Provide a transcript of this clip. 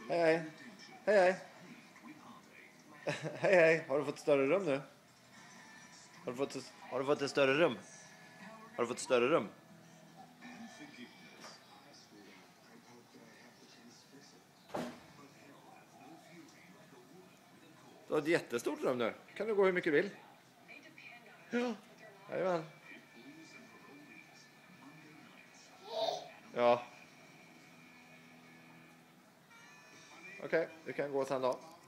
Hej, hej. Hej, hej. Hej, hej. Har du fått ett större rum nu? Har du fått ett större rum? Har du fått ett större rum? Du har ett jättestort rum nu. Kan du gå hur mycket du vill? Ja. Jajamän. Ja. Okej, du kan gå sen då.